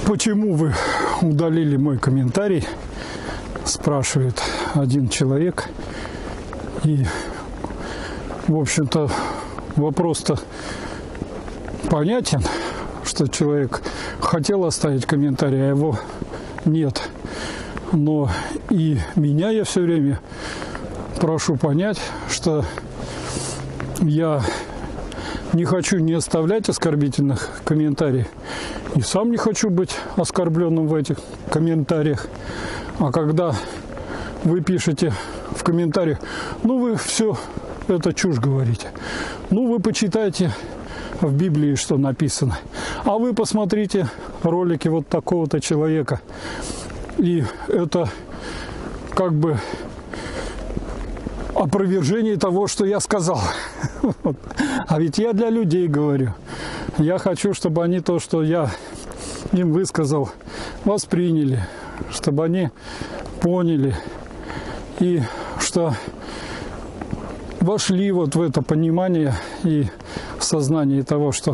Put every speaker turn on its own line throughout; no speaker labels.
Почему вы удалили мой комментарий, спрашивает один человек. И, в общем-то, вопрос-то понятен, что человек хотел оставить комментарий, а его нет. Но и меня я все время прошу понять, что я не хочу не оставлять оскорбительных комментариев, и сам не хочу быть оскорбленным в этих комментариях. А когда вы пишете в комментариях, ну вы все это чушь говорите, ну вы почитайте в Библии, что написано, а вы посмотрите ролики вот такого-то человека, и это как бы опровержение того, что я сказал. А ведь я для людей говорю. Я хочу, чтобы они то, что я им высказал, восприняли, чтобы они поняли, и что вошли вот в это понимание и сознание того, что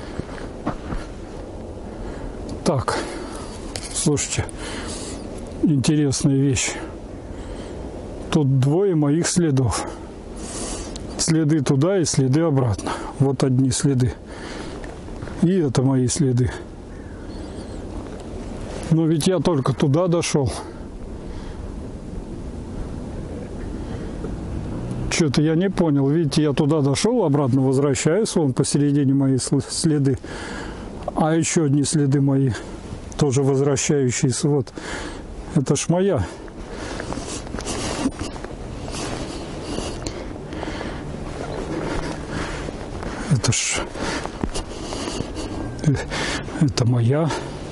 так, слушайте, интересная вещь. Тут двое моих следов. Следы туда и следы обратно. Вот одни следы. И это мои следы. Но ведь я только туда дошел. Что-то я не понял. Видите, я туда дошел, обратно возвращаюсь. Вон посередине мои следы. А еще одни следы мои, тоже возвращающиеся. Вот. Это ж моя. Это моя.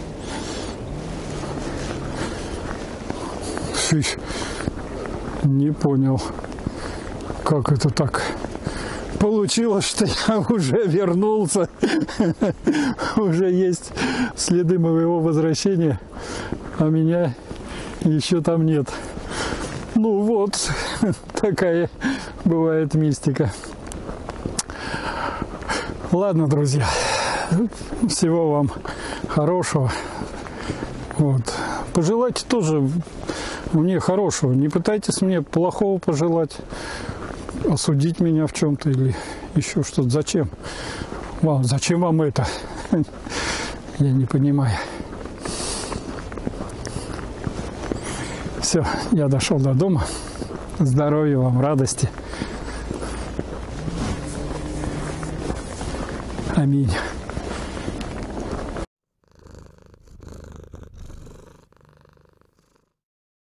Не понял, как это так получилось, что я уже вернулся. Уже есть следы моего возвращения, а меня еще там нет. Ну вот, такая бывает мистика. Ладно, друзья, всего вам хорошего. Вот. Пожелайте тоже мне хорошего. Не пытайтесь мне плохого пожелать, осудить меня в чем-то или еще что-то. Зачем? Зачем вам это? Я не понимаю. Все, я дошел до дома. Здоровья вам, радости. Аминь.